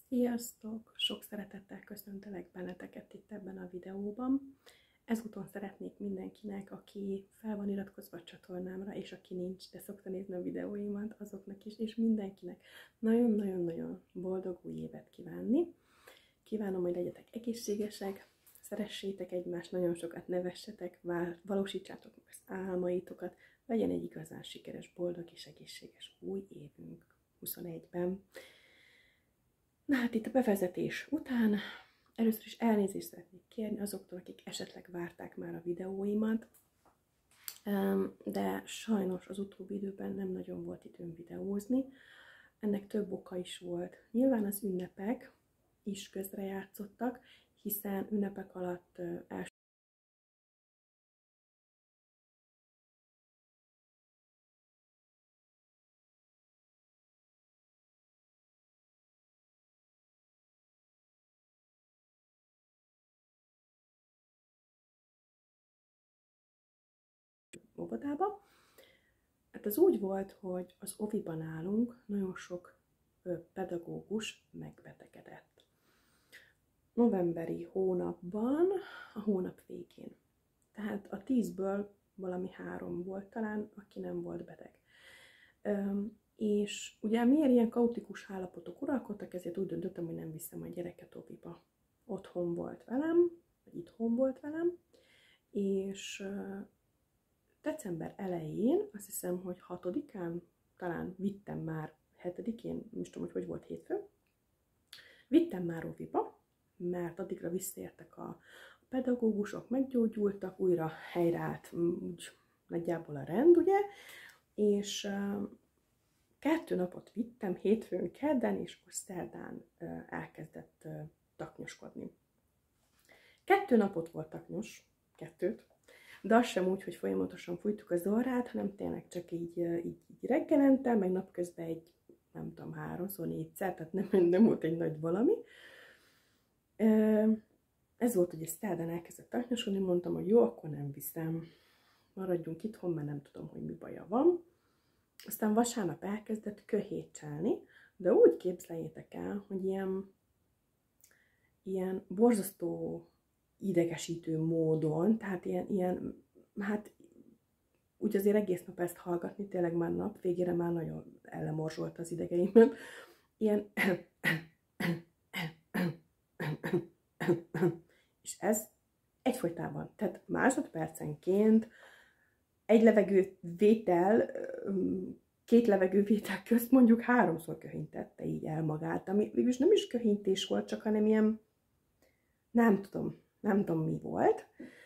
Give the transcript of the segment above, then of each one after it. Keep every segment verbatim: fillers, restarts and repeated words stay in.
Sziasztok! Sok szeretettel köszöntelek benneteket itt ebben a videóban. Ezúton szeretnék mindenkinek, aki fel van iratkozva a csatornámra, és aki nincs, de szokta nézni a videóimat, azoknak is, és mindenkinek nagyon-nagyon-nagyon boldog új évet kívánni. Kívánom, hogy legyetek egészségesek, szeressétek egymást, nagyon sokat nevessetek, valósítsátok meg az álmaitokat, legyen egy igazán sikeres, boldog és egészséges új évünk huszonegyben. Na hát itt a bevezetés után először is elnézést szeretnék kérni azoktól, akik esetleg várták már a videóimat, de sajnos az utóbbi időben nem nagyon volt időm videózni. Ennek több oka is volt. Nyilván az ünnepek is közrejátszottak, hiszen ünnepek alatt első óvodába. Hát az úgy volt, hogy az oviban állunk, nagyon sok pedagógus megbetegedett. Novemberi hónapban, a hónap végén. Tehát a tízből valami három volt talán, aki nem volt beteg. Üm, és ugye miért ilyen kaotikus állapotok uralkodtak, ezért úgy döntöttem, hogy nem viszem a gyereket oviba. Otthon volt velem, vagy itthon volt velem, és december elején, azt hiszem, hogy hatodikán, talán vittem már, hetedikén, nem is tudom, hogy hogy volt hétfő, vittem már oviba, mert addigra visszaértek a pedagógusok, meggyógyultak, újra helyreállt úgy nagyjából a rend, ugye, és uh, kettő napot vittem, hétfőn, kedden, és akkor szerdán uh, elkezdett uh, taknyoskodni. Kettő napot volt taknyos, kettőt, de az sem úgy, hogy folyamatosan fújtuk az orrát, hanem tényleg csak így, így, így reggelente, meg napközben egy, nem tudom, háromszor, négyszer, tehát nem, nem volt egy nagy valami. Ez volt, hogy szerdán elkezdett taknyosodni, mondtam, hogy jó, akkor nem viszem, maradjunk itthon, mert nem tudom, hogy mi baja van. Aztán vasárnap elkezdett köhécselni, de úgy képzeljétek el, hogy ilyen, ilyen borzasztó idegesítő módon, tehát ilyen, ilyen, hát úgy azért egész nap ezt hallgatni, tényleg már nap végére már nagyon ellemorzsolt az idegeimet. Ilyen és ez egyfolytában, tehát másodpercenként egy levegővétel, két levegővétel közt mondjuk háromszor köhintette így el magát, ami végülis nem is köhintés volt, csak hanem ilyen, nem tudom, nem tudom mi volt.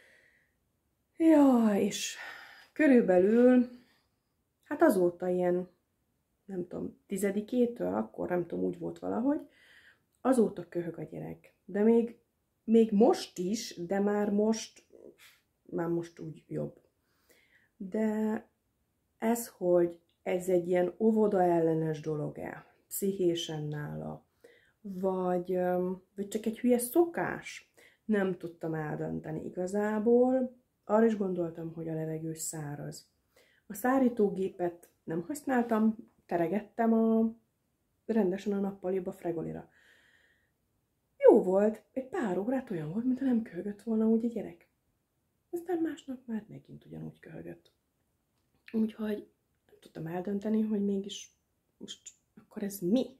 Ja, és körülbelül, hát azóta ilyen, nem tudom, tizedikétől, akkor nem tudom, úgy volt valahogy, azóta köhög a gyerek. De még, még most is, de már most, már most úgy jobb. De ez, hogy ez egy ilyen óvoda ellenes dolog-e, pszichésen nála, vagy, vagy csak egy hülye szokás, nem tudtam eldönteni igazából. Arra is gondoltam, hogy a levegő száraz. A szárítógépet nem használtam, teregettem a, rendesen a nappaliba, fregolira. Jó volt, egy pár órát olyan volt, mintha nem köhögött volna úgy a gyerek. Aztán másnap már megint ugyanúgy köhögött. Úgyhogy nem tudtam eldönteni, hogy mégis most akkor ez mi?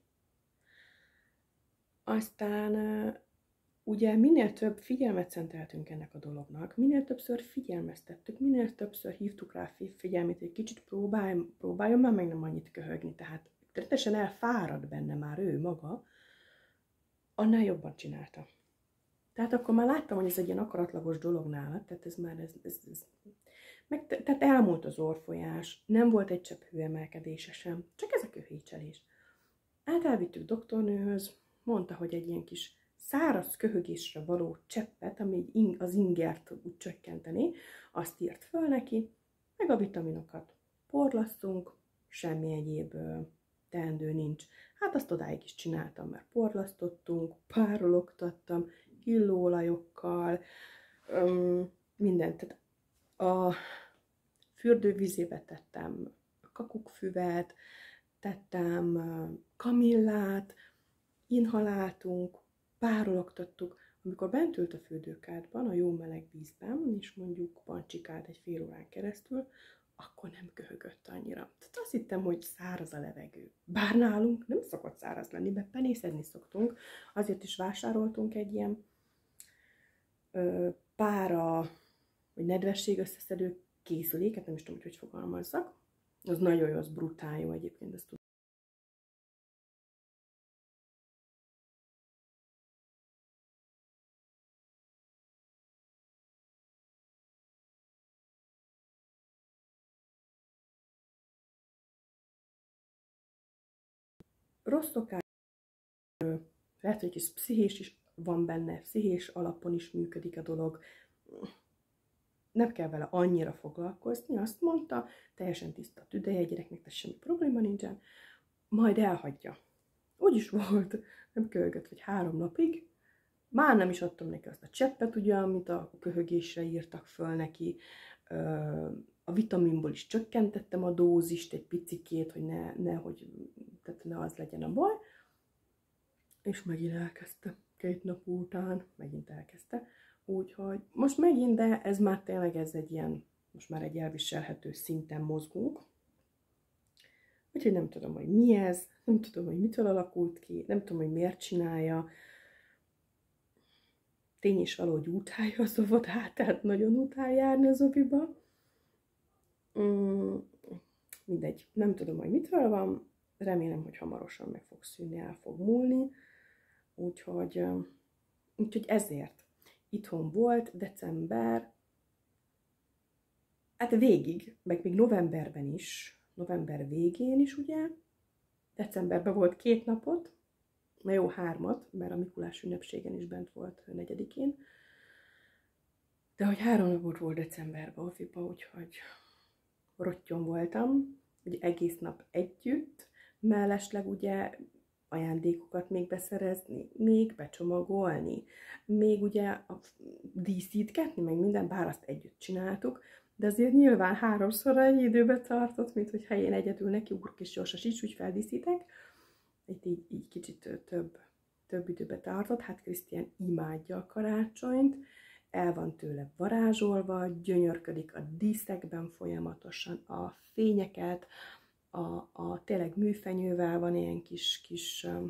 Aztán ugye minél több figyelmet szenteltünk ennek a dolognak, minél többször figyelmeztettük, minél többször hívtuk rá figyelmét, hogy kicsit próbálj, próbáljon már meg nem annyit köhögni, tehát teljesen elfárad benne már ő maga, annál jobban csinálta. Tehát akkor már láttam, hogy ez egy ilyen akaratlagos dolog nála, tehát ez már, ez, ez, ez meg, tehát elmúlt az orrfolyás, nem volt egy csepp hőemelkedése sem, csak ez a köhécselés. Hát elvittük doktornőhöz, mondta, hogy egy ilyen kis száraz köhögésre való cseppet, ami az ingert úgy csökkenteni, azt írt föl neki, meg a vitaminokat porlasztunk, semmi egyéb teendő nincs. Hát azt odáig is csináltam, mert porlasztottunk, párologtattam, illóolajokkal, mindent. Tehát a fürdővízébe tettem kakukkfüvet, tettem kamillát, inhaláltunk, párologtattuk. Amikor bent ült a fürdőkádban, a jó meleg vízben, és mondjuk pancsikált egy fél órán keresztül, akkor nem köhögött annyira. Tehát azt hittem, hogy száraz a levegő. Bár nálunk nem szokott száraz lenni, mert penészedni szoktunk. Azért is vásároltunk egy ilyen ö, pára, vagy nedvesség összeszedő készüléket, nem is tudom, hogy hogy fogalmazzak. Az nagyon jó, az brutál jó egyébként, ezt tudom. Rossz szokás, lehet, hogy kis pszichés is van benne, pszichés alapon is működik a dolog. Nem kell vele annyira foglalkozni, azt mondta, teljesen tiszta a tüdeje, a gyereknek tehát semmi probléma nincsen, majd elhagyja. Úgy is volt, nem köhögött, vagy három napig, már nem is adtam neki azt a cseppet, ugye, amit a köhögésre írtak föl neki, a vitaminból is csökkentettem a dózist egy picikét, hogy ne, ne, hogy, tehát ne az legyen a baj, és megint elkezdte, két nap után megint elkezdte. Úgyhogy most megint, de ez már tényleg ez egy ilyen, most már egy elviselhető szinten mozgunk. Úgyhogy nem tudom, hogy mi ez, nem tudom, hogy mitől alakult ki, nem tudom, hogy miért csinálja. Tény is való, hogy utálja az óvodát, tehát nagyon utál járni az oviba. Mm, mindegy, nem tudom, hogy mitől van, remélem, hogy hamarosan meg fog szűnni, el fog múlni. Úgyhogy, úgyhogy ezért. Itthon volt december, hát végig, meg még novemberben is, november végén is ugye, decemberben volt két napot, na jó, hármat, mert a Mikulás ünnepségen is bent volt negyedikén, de hogy három napot volt decemberben ofiba, úgyhogy rottyon voltam, ugye egész nap együtt, mellesleg ugye ajándékokat még beszerezni, még becsomagolni, még ugye a díszítgetni, meg minden, bár azt együtt csináltuk, de azért nyilván háromszor egy időbe tartott, mint hogy helyén egyedül neki ugrok és gyorsan is úgy feldíszítek. Itt így, így kicsit több, több időbe tartott, hát Krisztián imádja a karácsonyt, el van tőle varázsolva, gyönyörködik a díszekben folyamatosan, a fényeket, A, a tényleg műfenyővel van ilyen kis, kis uh,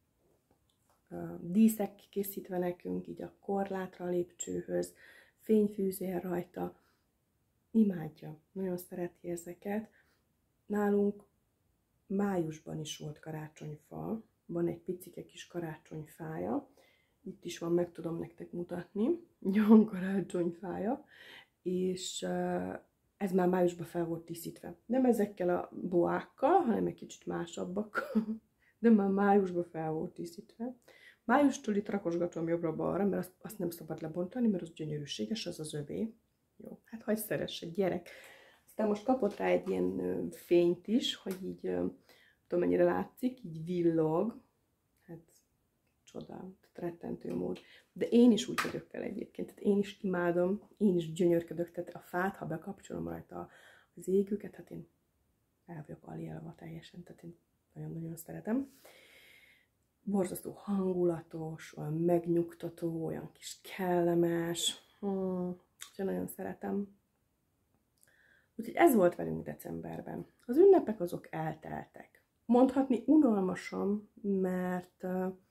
uh, díszek készítve nekünk, így a korlátra a lépcsőhöz, fényfűzél rajta, imádja, nagyon szereti ezeket. Nálunk májusban is volt karácsonyfa, van egy picike kis karácsonyfája, itt is van, meg tudom nektek mutatni, van karácsonyfája, és uh, ez már májusban fel volt díszítve. Nem ezekkel a boákkal, hanem egy kicsit másabbakkal, de már májusban fel volt díszítve. Májustól itt rakosgatom jobbra-balra, mert azt, azt nem szabad lebontani, mert az gyönyörűséges, az az övé. Jó, hát hagyj szeresse, gyerek. Aztán most kapott rá egy ilyen fényt is, hogy így, tudom mennyire látszik, így villog. Hát csoda, rettentő mód. De én is úgy vagyok vele egyébként, tehát én is imádom, én is gyönyörködök, tehát a fát, ha bekapcsolom rajta az égőket, hát én el vagyok alélva teljesen, tehát én nagyon-nagyon szeretem. Borzasztó hangulatos, olyan megnyugtató, olyan kis kellemes, hmm, úgyhogy nagyon szeretem. Úgyhogy ez volt velünk decemberben. Az ünnepek azok elteltek. Mondhatni unalmasan, mert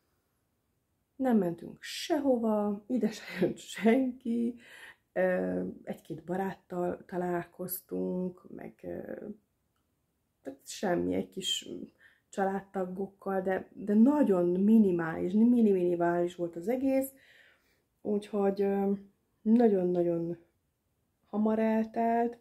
nem mentünk sehova, ide se jött senki, egy-két baráttal találkoztunk, meg semmi, egy kis családtagokkal, de, de nagyon minimális, mini-minimális volt az egész, úgyhogy nagyon-nagyon hamar eltelt,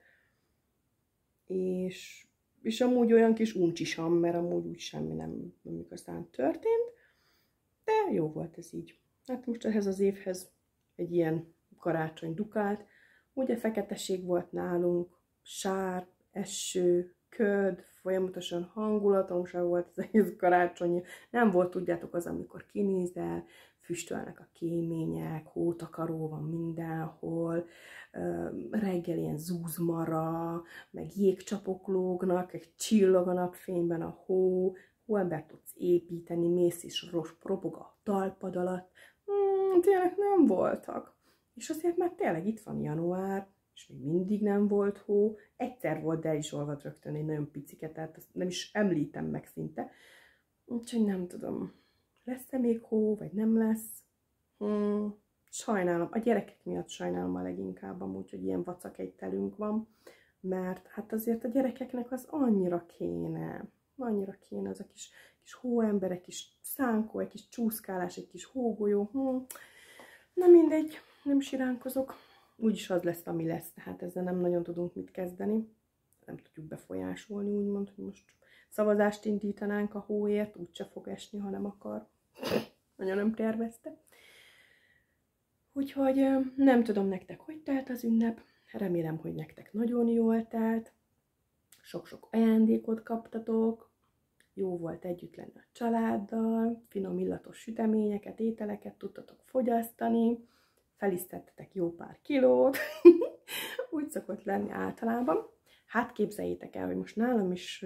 és, és amúgy olyan kis uncsisan, mert amúgy úgy semmi nem, nem igazán történt, de jó volt ez így. Hát most ehhez az évhez egy ilyen karácsony dukált. Ugye feketeség volt nálunk, sár, eső, köd, folyamatosan hangulatomság volt az egész karácsony. Nem volt, tudjátok, az, amikor kinézel, füstölnek a kémények, hótakaró van mindenhol, reggel ilyen zúzmara, meg jégcsapok lógnak, egy csillog a napfényben a hó, hóembert tudsz építeni, mész is robog a talpad alatt. Hmm, tényleg nem voltak. És azért már tényleg itt van január, és még mindig nem volt hó. Egyszer volt, de el is olvad rögtön egy nagyon piciket, tehát azt nem is említem meg szinte. Úgyhogy nem tudom, lesz-e még hó, vagy nem lesz. Hmm, sajnálom, a gyerekek miatt sajnálom a leginkább amúgy, hogy ilyen vacakegytelünk van, mert hát azért a gyerekeknek az annyira kéne, annyira kéne az a kis, kis hóember, egy kis szánkó, egy kis csúszkálás, egy kis hógolyó. Hmm. Na mindegy, nem is iránkozok. Úgyis az lesz, ami lesz, tehát ezzel nem nagyon tudunk mit kezdeni. Nem tudjuk befolyásolni, úgymond, hogy most szavazást indítanánk a hóért, úgyse fog esni, ha nem akar. Nagyon nem tervezte. Úgyhogy nem tudom nektek, hogy telt az ünnep. Remélem, hogy nektek nagyon jól telt. Sok-sok ajándékot kaptatok. Jó volt együtt lenni a családdal. Finom illatos süteményeket, ételeket tudtatok fogyasztani. Felisztettetek jó pár kilót. Úgy szokott lenni általában. Hát képzeljétek el, hogy most nálam is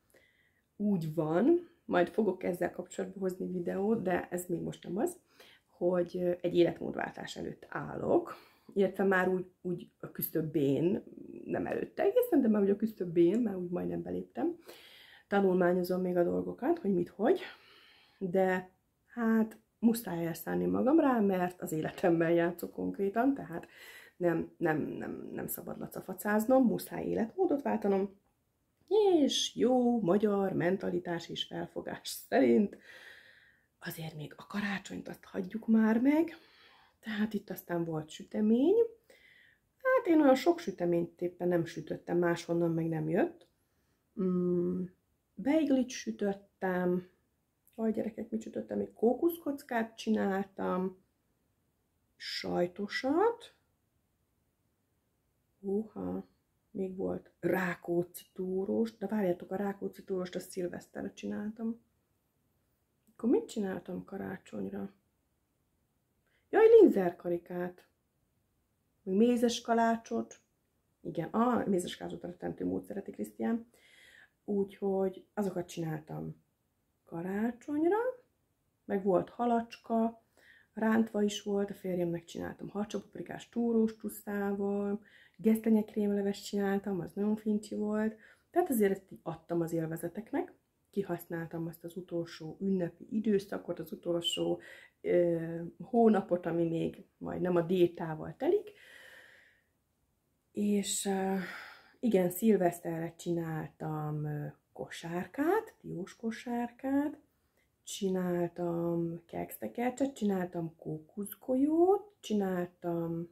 úgy van, majd fogok ezzel kapcsolatban hozni videót, de ez még most nem az, hogy egy életmódváltás előtt állok, illetve már úgy, úgy a küszöbén, nem előtte egészen, de már úgy a küszöbén, már úgy majdnem beléptem. Tanulmányozom még a dolgokat, hogy mit, hogy, de hát muszáj elszállni magam rá, mert az életemben játszok konkrétan, tehát nem, nem, nem, nem szabad lacafacáznom, muszáj életmódot váltanom, és jó magyar mentalitás és felfogás szerint azért még a karácsonyt azt hagyjuk már meg, tehát itt aztán volt sütemény. Hát én olyan sok süteményt éppen nem sütöttem, máshonnan meg nem jött. Mm, beiglit sütöttem, aj gyerekek, mit sütöttem? Még kókuszkockát csináltam, sajtosat, húha, még volt rákóczi túrós, de várjátok, a rákóczi túróst a szilveszterre csináltam. Akkor mit csináltam karácsonyra? Jaj, linzerkarikát. Még mézes kalácsot. Igen, a mézes kalácsot rettentő mód szereti Krisztián. Úgyhogy azokat csináltam karácsonyra. Meg volt halacska, rántva is volt, a férjemnek csináltam harcsapaprikás túrós tuszával, gesztenyekrémleves csináltam, az nagyon fincsi volt. Tehát azért ezt így adtam az élvezeteknek. Kihasználtam azt az utolsó ünnepi időszakot, az utolsó ö, hónapot, ami még majdnem a diétával telik. És ö, igen, szilveszterre csináltam kosárkát, diós kosárkát, csináltam keksztekercset, csináltam kókuszgolyót, csináltam,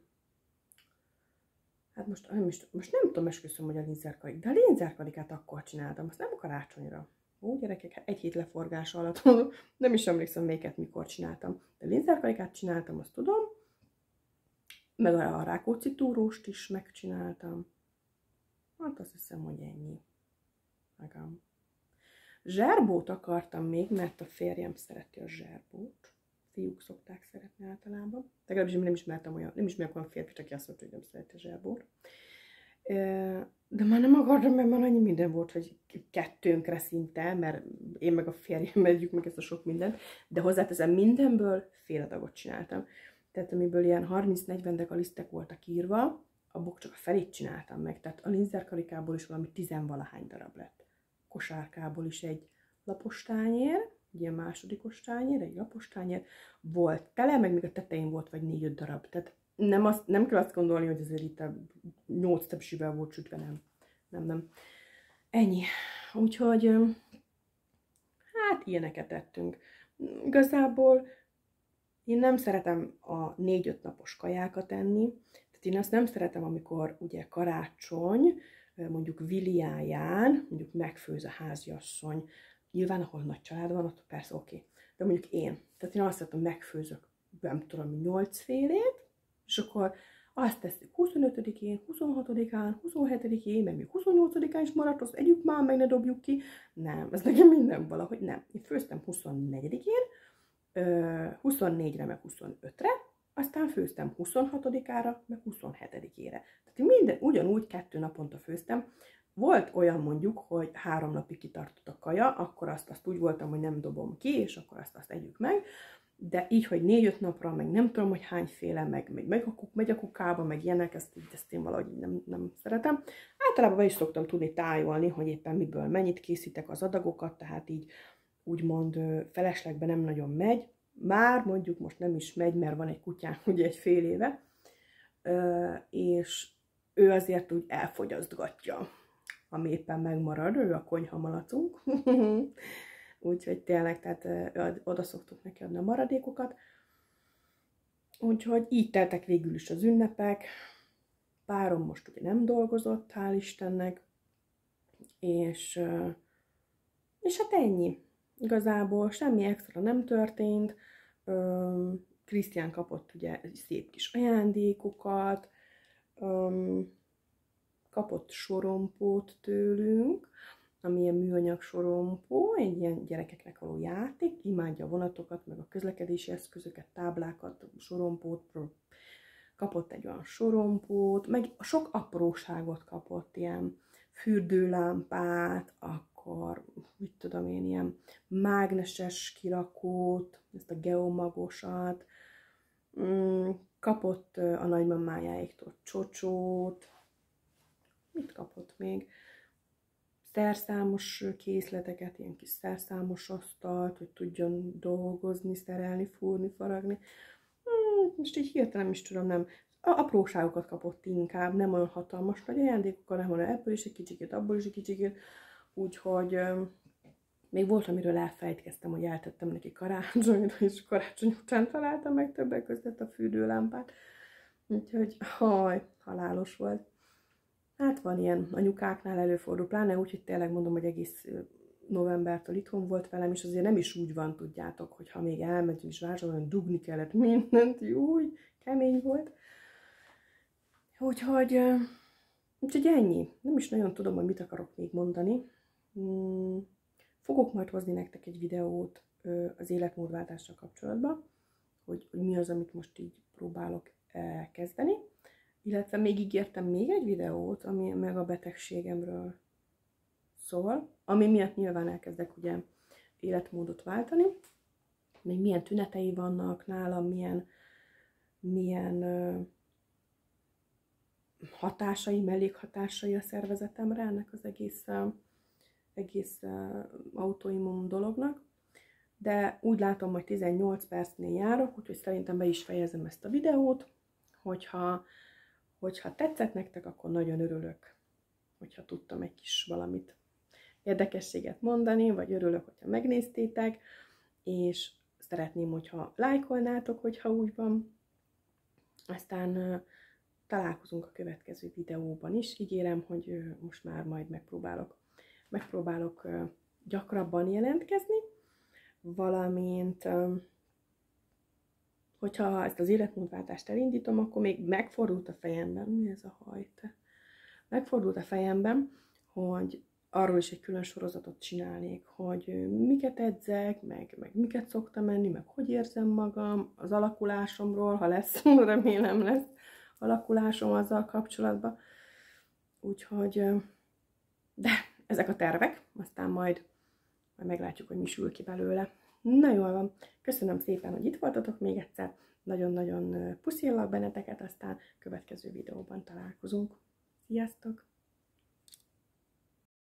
hát most nem, is, most nem tudom, esküszöm, hogy a linzerkarikát, de a linzerkarikát akkor csináltam, azt nem a karácsonyra. Ó, gyerekek, egy hét leforgás alatt, nem is emlékszem melyiket mikor csináltam. De linzerkarikát csináltam, azt tudom. Meg a rákóczi túróst is megcsináltam. Hát azt hiszem, hogy ennyi. Megám. Zserbót akartam még, mert a férjem szereti a zserbót. Fiúk szokták szeretni általában. Legalábbis én nem ismertem olyan, nem ismerek olyan férfit, aki azt mondta, hogy nem szereti a zserbót. De már nem akartam, mert már annyi minden volt, hogy kettőnkre szinte, mert én meg a férjem megyük meg ezt a sok mindent, de hozzáteszem, mindenből fél adagot csináltam. Tehát amiből ilyen harminc-negyven degalisztek voltak írva, abból csak a felét csináltam meg. Tehát a linzerkarikából is valami tizenvalahány darab lett. Kosárkából is egy lapos tányér, egy ilyen másodikos tányér, egy lapos tányér volt tele, meg még a tetején volt vagy négy-öt darab. Tehát nem, azt, nem kell azt gondolni, hogy azért itt a nyolc tepsivel volt sütve, nem. Nem, nem. Ennyi. Úgyhogy, hát ilyeneket ettünk. Igazából én nem szeretem a négy-öt napos kajákat enni. Tehát én azt nem szeretem, amikor ugye karácsony, mondjuk Viliáján, mondjuk megfőz a háziasszony. Nyilván, ahol nagy család van, ott persze oké. Okay. De mondjuk én. Tehát én azt szeretem, megfőzök, nem tudom, nyolc félét, és akkor azt tesszük huszonötödikén, huszonhatodikán, huszonhetedikén, meg még huszonnyolcadikán is maradt, azt együk már, meg ne dobjuk ki. Nem, ez nekem minden valahogy nem. Én főztem huszonnegyedikén, huszonnégyre, meg huszonötre, aztán főztem huszonhatodikára, meg huszonhetedikére. Tehát én minden, ugyanúgy kettő naponta főztem, volt olyan mondjuk, hogy három napig kitartott a kaja, akkor azt, azt úgy voltam, hogy nem dobom ki, és akkor azt, azt együk meg. De így, hogy négy-öt napra, meg nem tudom, hogy hányféle, meg, meg, meg a kuk, megy a kukába, meg ilyenek, ezt, ezt én valahogy nem, nem szeretem. Általában be is szoktam tudni tájolni, hogy éppen miből mennyit készítek az adagokat, tehát így úgymond feleslegbe nem nagyon megy. Már mondjuk most nem is megy, mert van egy kutyánk ugye egy fél éve, és ő azért úgy elfogyasztgatja, ami éppen megmarad, ő a konyhamalacunk. Úgyhogy tényleg, tehát oda szoktuk neki adni a maradékokat. Úgyhogy így teltek végül is az ünnepek. Párom most ugye nem dolgozott, hál' Istennek. És, és hát ennyi. Igazából semmi extra nem történt. Krisztián kapott ugye szép kis ajándékokat. Kapott sorompót tőlünk, ami ilyen műanyag sorompó, egy ilyen gyerekeknek való játék, imádja a vonatokat, meg a közlekedési eszközöket, táblákat, sorompót, kapott egy olyan sorompót, meg sok apróságot kapott, ilyen fürdőlámpát, akkor mit tudom én, ilyen mágneses kirakót, ezt a geomagosat, kapott a nagymamájáiktól csocsót, mit kapott még? Szerszámos készleteket, ilyen kis szerszámos asztalt, hogy tudjon dolgozni, szerelni, fúrni, faragni. Hmm, most így hirtelen is tudom, nem. Apróságokat kapott inkább, nem olyan hatalmas nagy ajándékokkal, hanem ebből is egy kicsikét, abból is egy kicsikét. Úgyhogy euh, még volt, amiről elfelejtkeztem, hogy eltettem neki karácsonyra, és karácsony után találtam meg többek között a fürdőlámpát. Úgyhogy haj, halálos volt. Hát van ilyen, anyukáknál előfordul, pláne úgy, hogy tényleg mondom, hogy egész novembertől itthon volt velem, és azért nem is úgy van, tudjátok, hogy ha még elmegyünk és vásárolni, dugni kellett mindent, úgy kemény volt. Úgyhogy, úgyhogy ennyi. Nem is nagyon tudom, hogy mit akarok még mondani. Fogok majd hozni nektek egy videót az életmódváltással kapcsolatban, hogy, hogy mi az, amit most így próbálok kezdeni. Illetve még ígértem még egy videót, ami meg a betegségemről szól, ami miatt nyilván elkezdek ugye életmódot váltani. Még milyen tünetei vannak nálam, milyen, milyen uh, hatásai, mellékhatásai a szervezetemre ennek az egész, uh, egész uh, autoimmun dolognak. De úgy látom, hogy tizennyolc percnél járok, úgyhogy szerintem be is fejezem ezt a videót, hogyha Hogyha tetszett nektek, akkor nagyon örülök, hogyha tudtam egy kis valamit érdekességet mondani, vagy örülök, hogyha megnéztétek, és szeretném, hogyha lájkolnátok, hogyha úgy van. Aztán uh, találkozunk a következő videóban is. Ígérem, hogy uh, most már majd megpróbálok, megpróbálok uh, gyakrabban jelentkezni, valamint uh, hogyha ezt az életmódváltást elindítom, akkor még megfordult a fejemben, mi ez a hajte? Megfordult a fejemben, hogy arról is egy külön sorozatot csinálnék, hogy miket edzek, meg, meg miket szoktam menni, meg hogy érzem magam, az alakulásomról, ha lesz, remélem lesz alakulásom azzal kapcsolatban. Úgyhogy, de ezek a tervek, aztán majd, majd meglátjuk, hogy mi sül ki belőle. Na jól van, köszönöm szépen, hogy itt voltatok még egyszer, nagyon-nagyon puszillak benneteket, aztán következő videóban találkozunk. Sziasztok!